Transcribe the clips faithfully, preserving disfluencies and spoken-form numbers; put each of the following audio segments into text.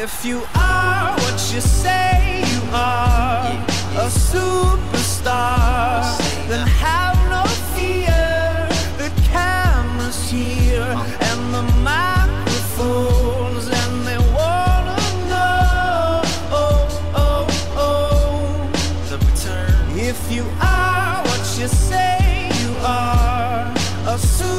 If you are what you say you are, a superstar, then have no fear. The camera's here and the microphones, and they wanna know, oh, oh, oh, the return. If you are what you say you are, a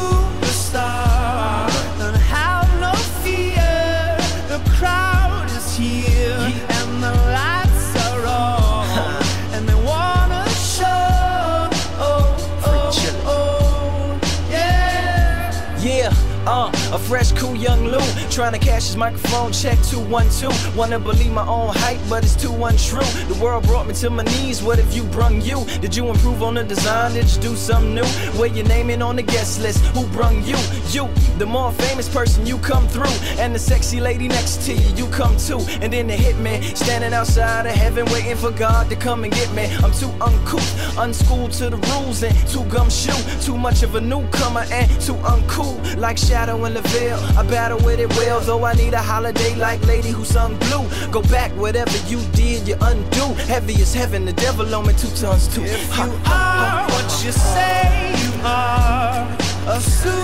superstar, then have no fear. The crowd is here and the lights are on, and they wanna show, oh, oh, oh, yeah. Yeah, uh, a fresh, cool young Lou, trying to cash his microphone check two one two. Wanna believe my own hype, but it's too untrue. The world brought me to my knees, what if you brung you? Did you improve on the design, did you do something new? Where your name in on the guest list, who brung you? You, the more famous person, you come through. And the sexy lady next to you, you come too. And then the hitman, standing outside of heaven, waiting for God to come and get me. I'm too uncouth, unschooled to the rules, and too gumshoe. Too much of a newcomer and too uncool. Like Shadow in the Veil, I battle with it well, though I need a holiday like Lady who sung Blue. Go back, whatever you did, you undo. Heavy as heaven, the devil on me two tons too. If you are what you say you are, a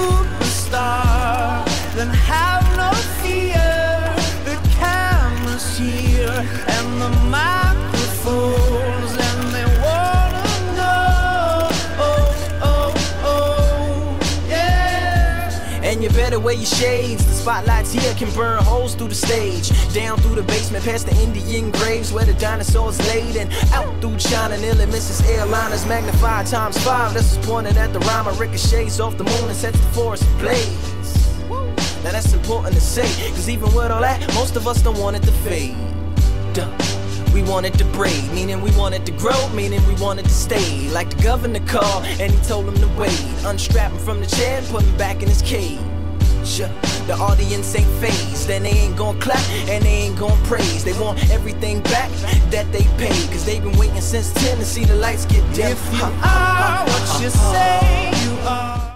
superstar, then have no fear. The camera's here and the microphones, and they wanna know, oh, oh, oh, yeah. And you better wear your shades. The spotlights here can burn holes through the stage. Down through the basement, past the Indian graves where the dinosaurs laid, and out through China, nearly misses airliners, magnified times five. This is pointed at the rhyme, ricochets off the moon and sets the forest ablaze. Now that's important to say, cause even with all that, most of us don't want it to fade. Duh. We want it to braid, meaning we want it to grow, meaning we want it to stay. Like the governor called and he told him to wait. Unstrap him from the chair and put him back in his cage. The audience ain't phased, and they ain't gon' clap, and they ain't gon' praise. They want everything back that they paid, cause they've been waiting since ten to see the lights get dim. If you are what you say you are.